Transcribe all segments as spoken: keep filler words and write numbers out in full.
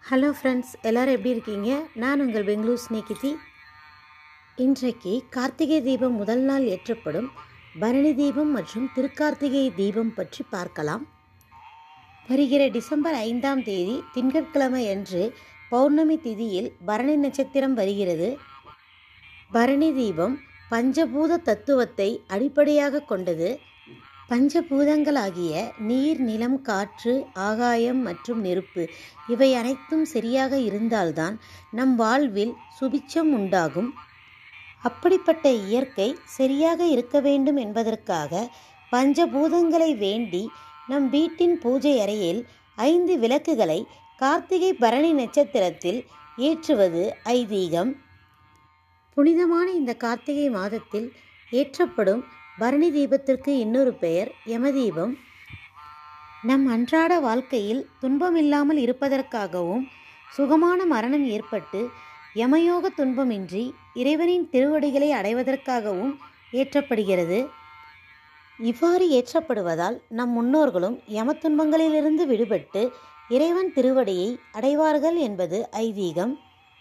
Hello friends, எல்லோரும் எப்படி இருக்கீங்க? நான் உங்கள் பெங்களூர் ஸ்நேகிதி. இன்றைக்கு கார்த்திகை தீபம் முதல் நாள் ஏற்றப்படும் பரணி தீபம் மற்றும் திருக்கார்த்திகை தீபம் பற்றி பார்க்கலாம். வருகிற டிசம்பர் ஐந்தாம் தேதி திங்கட்கிழமை அன்று பௌர்ணமி திதியில் பரணி நட்சத்திரம் வருகிறது. பரணி தீபம் பஞ்சபூத தத்துவத்தை அடிப்படையாக கொண்டது. பஞ்சபூதங்களாகிய நீர், நிலம், காற்று, ஆகாயம் மற்றும் நெருப்பு இவை அனைத்தும் சரியாக இருந்தால்தான் நம் வாழ்வில் சுபிட்சம் உண்டாகும். அப்படிப்பட்ட இயற்கை சரியாக இருக்க வேண்டும் என்பதற்காக பஞ்சபூதங்களை வேண்டி நம் வீட்டின் பூஜை அறையில் ஐந்து விளக்குகளை கார்த்திகை பரணி நட்சத்திரத்தில் ஏற்றுவது ஐதீகம். புனிதமான இந்த கார்த்திகை மாதத்தில் ஏற்றப்படும் பரணி தீபத்திற்கு இன்னொரு பெயர் யமதீபம். நம் அன்றாட வாழ்க்கையில் துன்பமில்லாமல் இருப்பதற்காகவும் சுகமான மரணம் ஏற்பட்டு யமயோக துன்பமின்றி இறைவனின் திருவடிகளை அடைவதற்காகவும் ஏற்றப்படுகிறது. இவ்வாறு ஏற்றப்படுவதால் நம் முன்னோர்களும் யம துன்பங்களிலிருந்து விடுபட்டு இறைவன் திருவடியை அடைவார்கள் என்பது ஐதீகம்.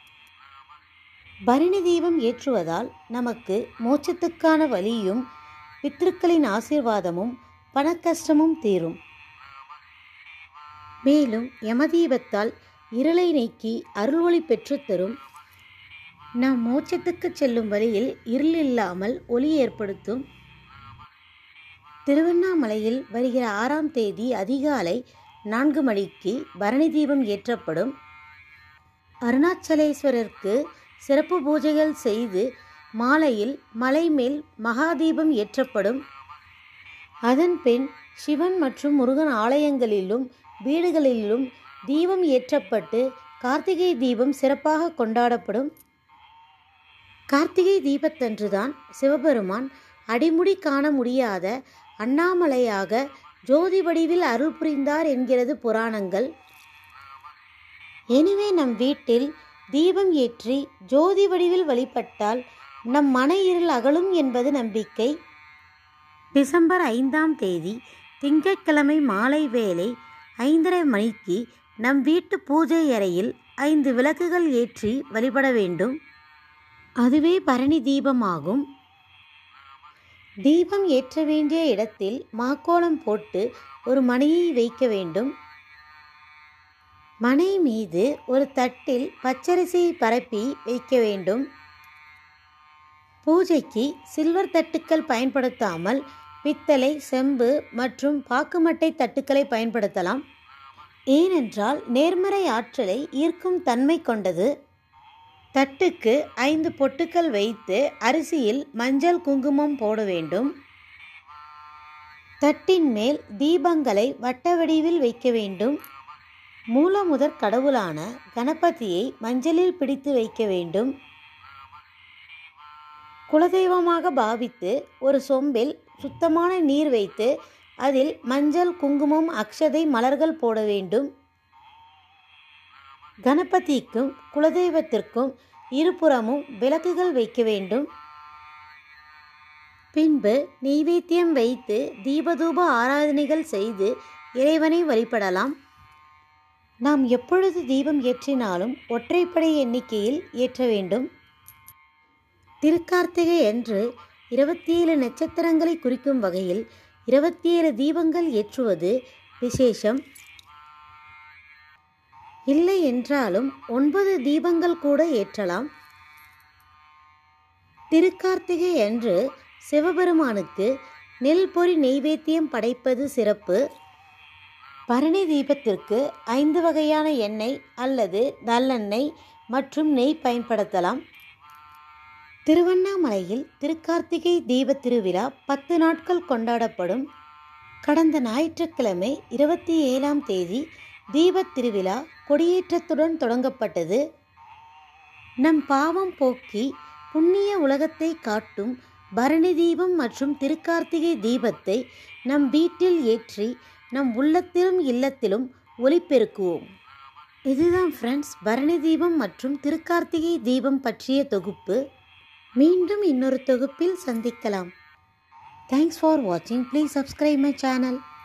பரணி தீபம் ஏற்றுவதால் நமக்கு மோட்சத்துக்கான வழியும் பித்ருக்களின் ஆசீர்வாதமும் பணக்கஷ்டமும் தீரும். மேலும் யமதீபத்தால் இருளை நீக்கி அருள்ஒளி பெற்றுத்தரும். நாம் மோட்சத்துக்கு செல்லும் வழியில் இருள் இல்லாமல் ஒளி ஏற்படுத்தும். திருவண்ணாமலையில் வருகிற ஆறாம் தேதி அதிகாலை நான்கு மணிக்கு பரணி தீபம் ஏற்றப்படும். அருணாச்சலேஸ்வரருக்கு சிறப்பு பூஜைகள் செய்து மாலையில் மலை மேல் மகாதீபம் ஏற்றப்படும். அதன் பின் சிவன் மற்றும் முருகன் ஆலயங்களிலும் வீடுகளிலும் தீபம் ஏற்றப்பட்டு கார்த்திகை தீபம் சிறப்பாக கொண்டாடப்படும். கார்த்திகை தீபத்தன்றுதான் சிவபெருமான் அடிமுடி காண முடியாத அண்ணாமலையாக ஜோதி வடிவில் அருள் புரிந்தார் என்கிறது புராணங்கள். எனவே நம் வீட்டில் தீபம் ஏற்றி ஜோதி வடிவில் வழிபட்டால் நம் மன இருள் அகலும் என்பது நம்பிக்கை. டிசம்பர் ஐந்தாம் தேதி திங்கட்கிழமை மாலை வேளை ஐந்தரை மணிக்கு நம் வீட்டு பூஜை அறையில் ஐந்து விளக்குகள் ஏற்றி வழிபட வேண்டும். அதுவே பரணி தீபமாகும். தீபம் ஏற்ற வேண்டிய இடத்தில் மாக்கோலம் போட்டு ஒரு மணையை வைக்க வேண்டும். மணை மீது ஒரு தட்டில் பச்சரிசியை பரப்பி வைக்க வேண்டும். பூஜைக்கு சில்வர் தட்டுக்கள் பயன்படுத்தாமல் பித்தளை, செம்பு மற்றும் பாக்குமட்டை தட்டுக்களை பயன்படுத்தலாம். ஏனென்றால் நேர்மறை ஆற்றலை ஈர்க்கும் தன்மை கொண்டது. தட்டுக்கு ஐந்து பொட்டுக்கள் வைத்து அரிசியில் மஞ்சள், குங்குமம் போட வேண்டும். தட்டின் மேல் தீபங்களை வட்ட வடிவில் வைக்க வேண்டும். மூலமுதற் கடவுளான கணபதியை மஞ்சளில் பிடித்து வைக்க வேண்டும். குலதெய்வமாக பாவித்து ஒரு சொம்பில் சுத்தமான நீர் வைத்து அதில் மஞ்சள், குங்குமம், அக்ஷதை, மலர்கள் போட வேண்டும். கணபதிக்கும் குலதெய்வத்திற்கும் இருபுறமும் விளக்குகள் வைக்க வேண்டும். பின்பு நெய்வேத்தியம் வைத்து தீபதூப ஆராதனைகள் செய்து இறைவனை வழிபடலாம். நாம் எப்பொழுது தீபம் ஏற்றினாலும் ஒற்றைப்படை எண்ணிக்கையில் ஏற்ற வேண்டும். திருக்கார்த்திகை அன்று இருபத்தி ஏழு நட்சத்திரங்களை குறிக்கும் வகையில் இருபத்தி ஏழு தீபங்கள் ஏற்றுவது விசேஷம். இல்லை என்றாலும் ஒன்பது தீபங்கள் கூட ஏற்றலாம். திருக்கார்த்திகை அன்று சிவபெருமானுக்கு நெல் பொரி நெய்வேத்தியம் படைப்பது சிறப்பு. பரணி தீபத்திற்கு ஐந்து வகையான எண்ணெய் அல்லது நல்லெண்ணெய் மற்றும் நெய் பயன்படுத்தலாம். திருவண்ணாமலையில் திருக்கார்த்திகை தீப திருவிழா பத்து நாட்கள் கொண்டாடப்படும். கடந்த ஞாயிற்றுக்கிழமை இருபத்தி ஏழாம் தேதி தீப திருவிழா கொடியேற்றத்துடன் தொடங்கப்பட்டது. நம் பாவம் போக்கி புண்ணிய உலகத்தை காட்டும் பரணி தீபம் மற்றும் திருக்கார்த்திகை தீபத்தை நம் வீட்டில் ஏற்றி நம் உள்ளத்திலும் இல்லத்திலும் ஒளிபெருக்குவோம். இதுதான் ஃப்ரெண்ட்ஸ் பரணி தீபம் மற்றும் திருக்கார்த்திகை தீபம் பற்றிய தொகுப்பு. மீண்டும் இன்னொரு தொகுப்பில் சந்திக்கலாம். தேங்க்ஸ் ஃபார் வாட்சிங். Please subscribe my channel.